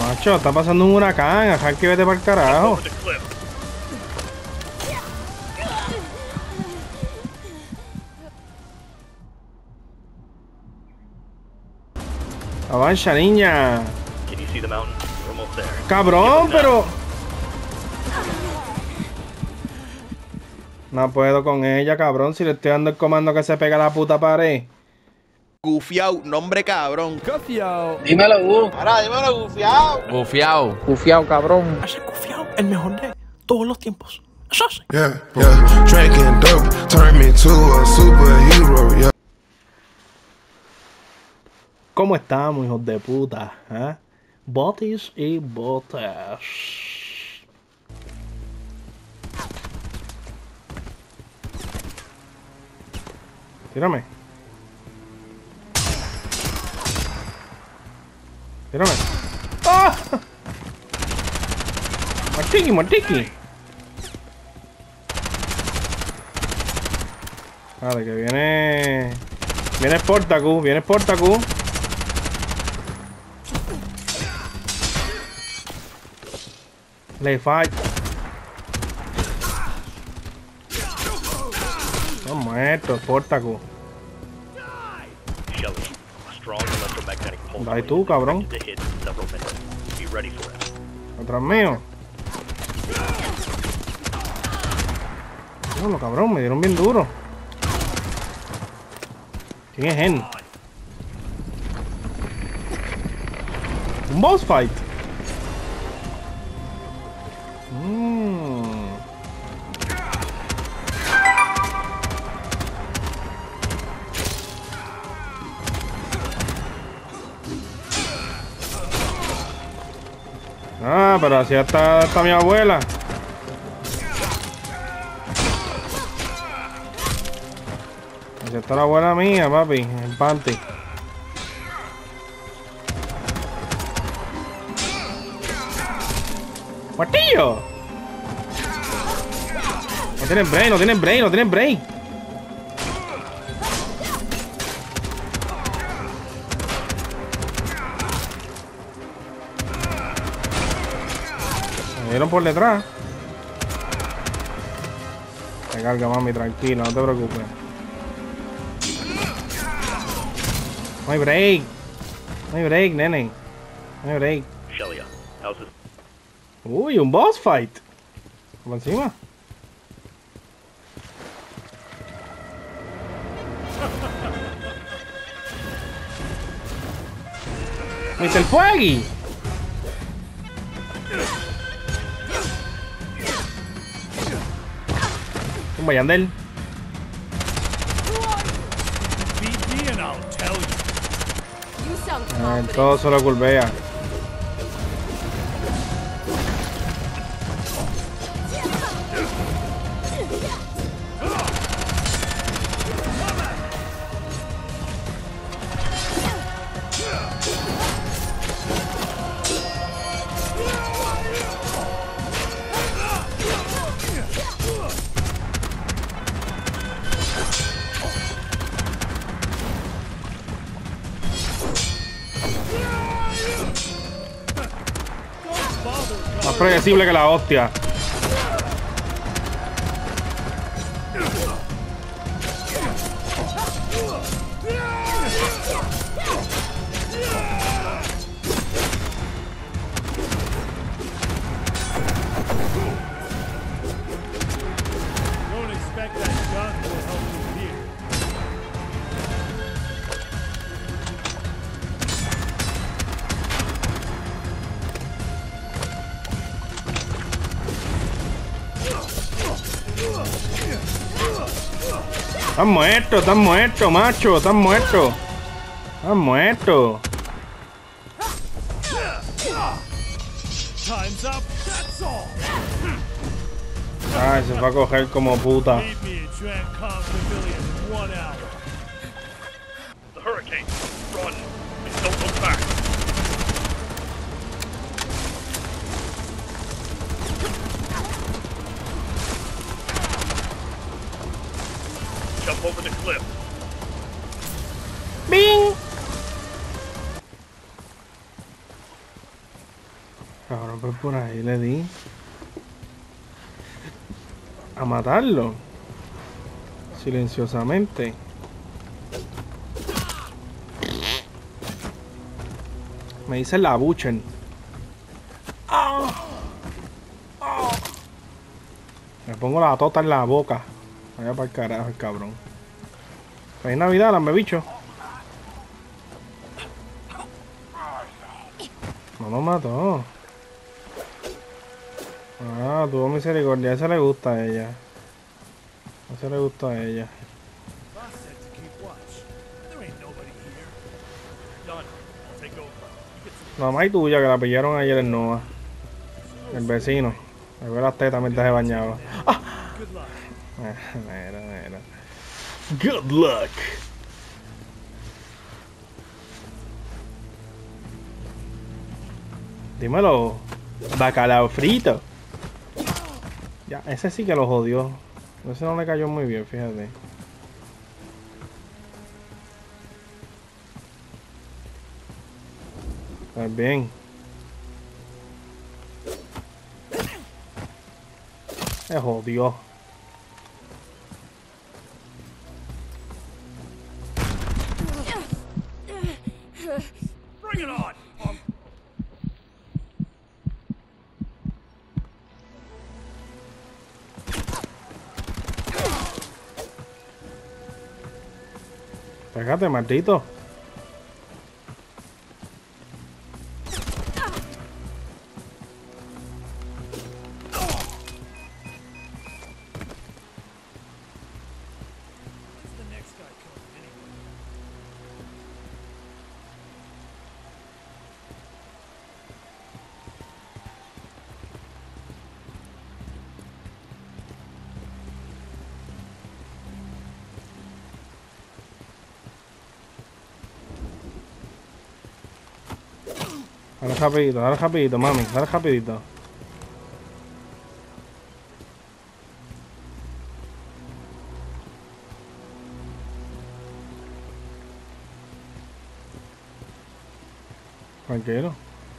Macho, está pasando un huracán. Ajá, que vete para el carajo. Avanza, niña. Cabrón, pero... No puedo con ella, cabrón. Si le estoy dando el comando que se pega a la puta pared. Gufiao, nombre cabrón. Gufiao. Dímelo, Gu. Ahora, dímelo, Gufiao. Gufiao. Gufiao, cabrón. Hace Gufiao el mejor de todos los tiempos. Eso sí. Yeah, yeah. Drinking dope turned me to a superhero, yeah. ¿Cómo estamos, hijos de puta? ¿Eh? Botis y botas. Tírame. Tírame. ¡Ah! Martiki, Martiki. Vale, que viene... Viene Sportacus, viene Sportacus. Le fight. No muerto, Sportacus. Dale tú, cabrón. Atrás mío. No, cabrón, me dieron bien duro. ¿Quién es él? Un boss fight. Ah, pero así está mi abuela. Así está la abuela mía, papi, en panty. ¡Martillo! No tienen break, no tienen break, no tienen break. Me dieron por detrás. Se carga, mami, tranquila, no te preocupes. No hay break. No hay break, nene. No hay break. Uy, un boss fight. Por encima. Mr. Fuegui. Un Bayandel. Todo solo culpea. Más predecible que la hostia. Estás muerto, macho, estás muerto. Estás muerto. Ay, se va a coger como puta. Jump over the cliff. ¡Bing! Cabrón, pues por ahí le di. A matarlo. Silenciosamente. Me dice la buchen. Me pongo la tota en la boca. Vaya para el carajo el cabrón. Feliz Navidad, lambe bicho. No lo mató. Ah, tuvo misericordia. Ese le gusta a ella. Ese le gusta a ella. La mamá y tuya que la pillaron ayer en Nova. El vecino. Me ve las tetas mientras se bañaba. ¡Ah! Mira. Good luck. Dímelo. Bacalao frito. Ya, ese sí que lo jodió. Ese no le cayó muy bien, fíjate. Pues bien. Se jodió. Bring it on! Pégate, maldito. Ahora rapidito, mami, ahora rapidito. Tranquilo.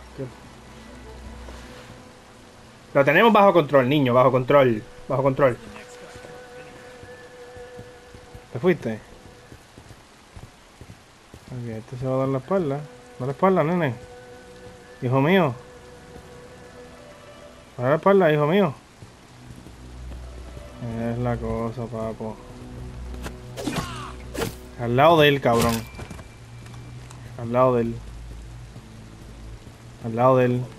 Lo tenemos bajo control, niño, bajo control. Bajo control. ¿Te fuiste? Ok, este se va a dar la espalda. Da la espalda, nene. Hijo mío. Da la espalda, hijo mío. Es la cosa, papo. Al lado de él, cabrón. Al lado de él. Al lado de él.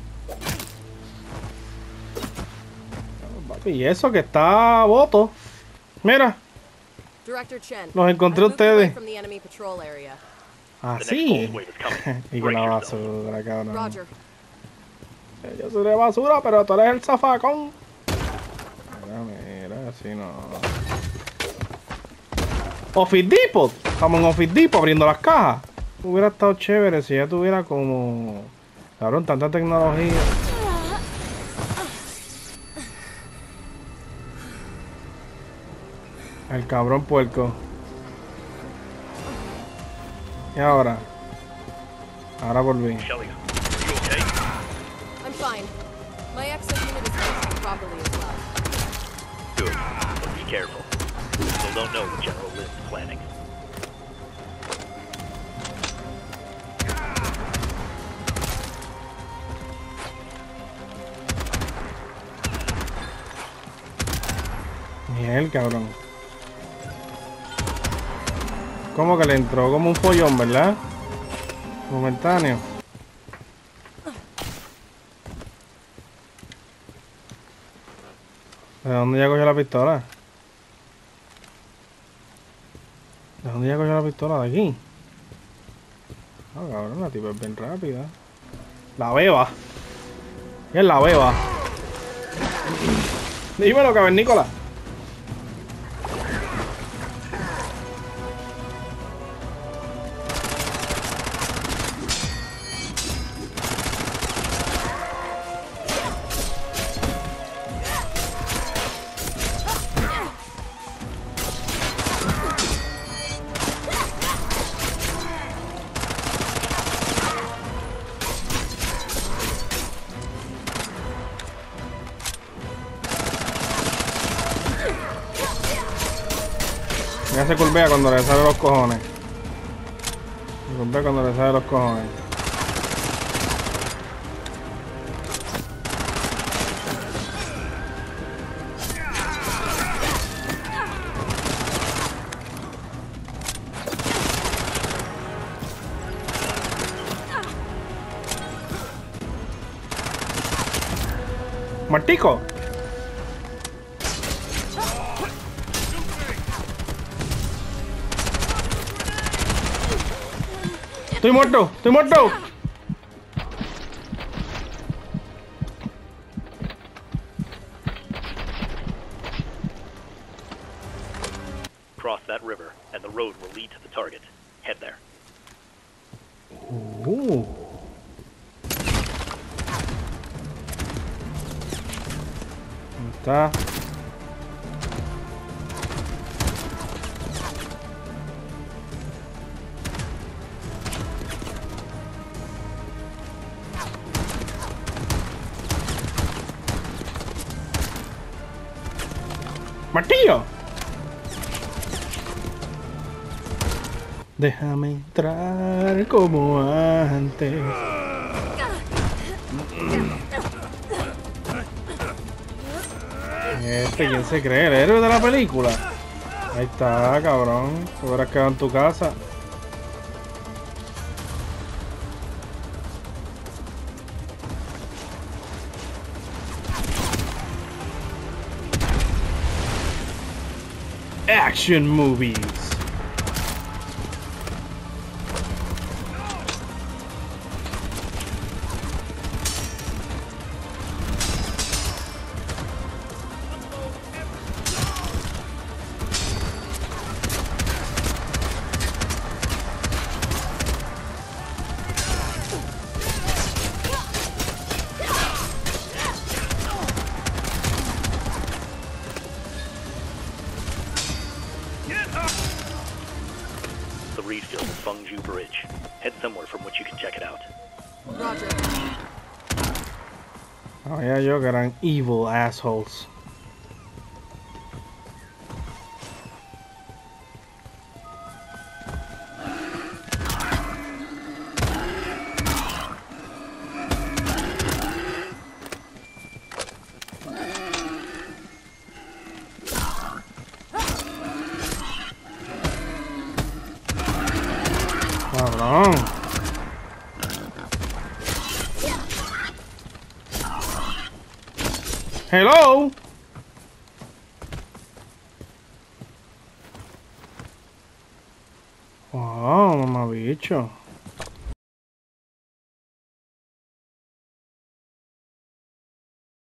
Papi, y eso que está voto. Mira. Los encontré ustedes. Ah, sí. Y con la basura, cabrón. Yo soy de basura, pero tú eres el zafacón. Mira, así no. Office Depot. Estamos en Office Depot abriendo las cajas. Hubiera estado chévere si ya tuviera como... Cabrón, tanta tecnología. El cabrón puerco. ¿Y ahora? Ahora volví. Shelly, are you okay? I'm fine. My access unit is functioning properly as well. Good. But be careful. People don't know what General Lynn is planning. Miguel, cabrón. ¿Cómo que le entró? Como un follón, ¿verdad? Momentáneo. ¿De dónde ya cogió la pistola? ¿De dónde ya cogió la pistola? ¿De aquí? Ah, cabrón, la tipa es bien rápida. La beba. ¿Qué es la beba? Dímelo, cavernícola. se curvea cuando le sale los cojones. Se curvea cuando le sale los cojones. Martico. Estoy muerto, estoy muerto. Cross that river, and the road will lead to the target. Head there. Está. ¡Martillo! Déjame entrar como antes. ¿Quién se cree? ¿El héroe de la película? Ahí está, cabrón. Te hubieras quedado en tu casa. Action movies. The reed field is Fengju Bridge. Head somewhere from which you can check it out. Roger. Oh yeah, yo que eran evil assholes. Cabrón. Hello. Wow, mamabicho.